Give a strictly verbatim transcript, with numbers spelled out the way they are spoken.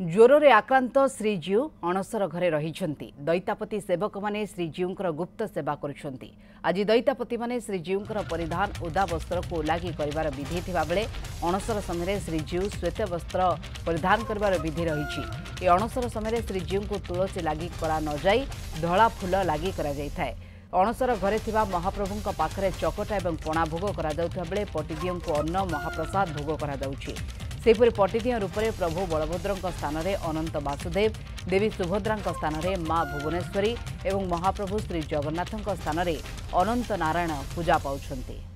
ज्वरे आक्रांत श्रीजीउ अणसर घरे रहिछन्ति। दैतापति सेवक माने श्रीजीउंकर गुप्त सेवा करुछन्ति। आज दैतापति माने श्रीजीउंकर परिधान ओदा वस्त्र को उलागी करिवार विधि थिबा बेले अणसर समय श्रीजीउ श्वेत वस्त्र परिधान करिवार विधि रहिछि। ए अणसर समय श्रीजीउ को तुलसी लागी करा न जाई धला फूल लागी करा जायथाय। अणसर घरे थिबा महाप्रभुंक पाखरे चकटा एवं पणा भोग करा जाउथबा बेले पटिदियों को अन्न महाप्रसाद भोग करा जाउछि। सेपरि पटिदिया रूप में प्रभु बलभद्र स्थान में अनंत वासुदेव, देवी सुभद्रा स्थान में माँ भुवनेश्वरी और महाप्रभु श्री जगन्नाथ स्थान में अनंत नारायण पूजा पाउछन्ति।